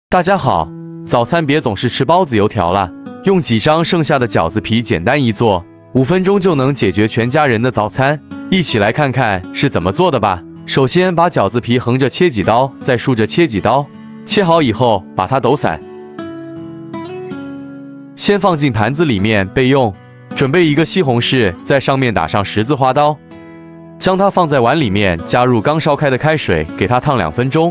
大家好，早餐别总是吃包子油条了，用几张剩下的饺子皮简单一做，5分钟就能解决全家人的早餐。一起来看看是怎么做的吧。首先把饺子皮横着切几刀，再竖着切几刀，切好以后把它抖散，先放进盘子里面备用。准备一个西红柿，在上面打上十字花刀，将它放在碗里面，加入刚烧开的开水，给它烫2分钟。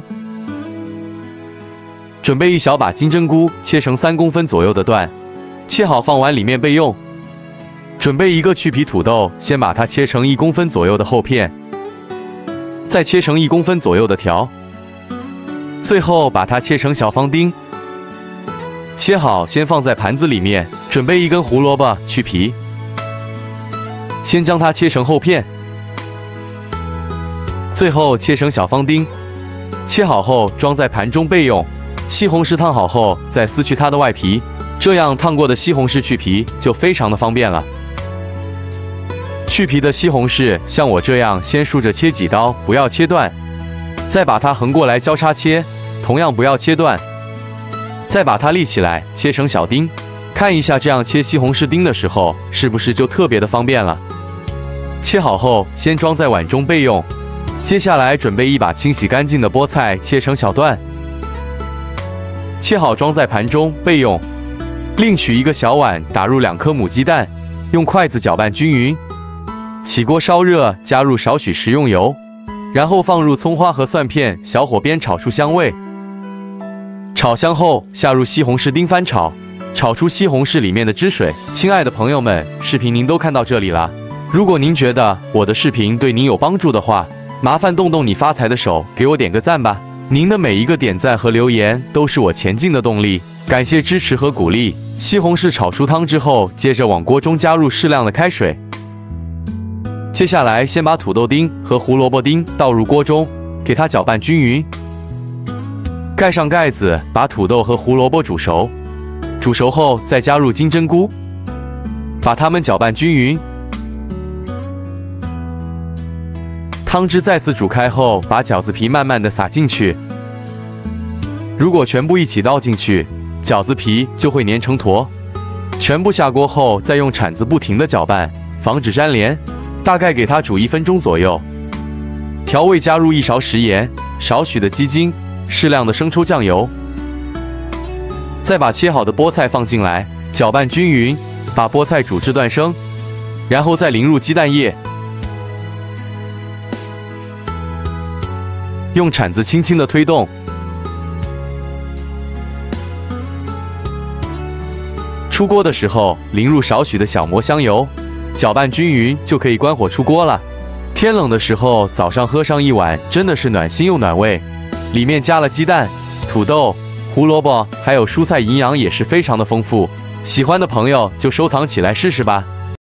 准备一小把金针菇，切成3公分左右的段，切好放碗里面备用。准备一个去皮土豆，先把它切成1公分左右的厚片，再切成1公分左右的条，最后把它切成小方丁。切好先放在盘子里面。准备1根胡萝卜，去皮，先将它切成厚片，最后切成小方丁。切好后装在盘中备用。西红柿烫好后再撕去它的外皮，这样烫过的西红柿去皮就非常的方便了。去皮的西红柿像我这样先竖着切几刀，不要切断，再把它横过来交叉切，同样不要切断，再把它立起来切成小丁。看一下这样切西红柿丁的时候是不是就特别的方便了。切好后先装在碗中备用。接下来准备一把清洗干净的菠菜，切成小段，切好装在盘中备用。另取一个小碗，打入2颗母鸡蛋，用筷子搅拌均匀。起锅烧热，加入少许食用油，然后放入葱花和蒜片，小火煸炒出香味。炒香后下入西红柿丁翻炒，炒出西红柿里面的汁水。亲爱的朋友们，视频您都看到这里了。如果您觉得我的视频对您有帮助的话，麻烦动动你发财的手，给我点个赞吧。您的每一个点赞和留言都是我前进的动力，感谢支持和鼓励。西红柿炒出汤之后，接着往锅中加入适量的开水。接下来先把土豆丁和胡萝卜丁倒入锅中，给它搅拌均匀。盖上盖子，把土豆和胡萝卜煮熟。煮熟后再加入金针菇，把它们搅拌均匀。汤汁再次煮开后，把饺子皮慢慢的撒进去。如果全部一起倒进去，饺子皮就会粘成坨。全部下锅后，再用铲子不停的搅拌，防止粘连。大概给它煮1分钟左右。调味加入1勺食盐，少许的鸡精，适量的生抽酱油。再把切好的菠菜放进来，搅拌均匀，把菠菜煮至断生，然后再淋入鸡蛋液。用铲子轻轻的推动，出锅的时候淋入少许的小磨香油，搅拌均匀就可以关火出锅了。天冷的时候早上喝上一碗，真的是暖心又暖胃。里面加了鸡蛋、土豆、胡萝卜，还有蔬菜，营养也是非常的丰富。喜欢的朋友就收藏起来试试吧。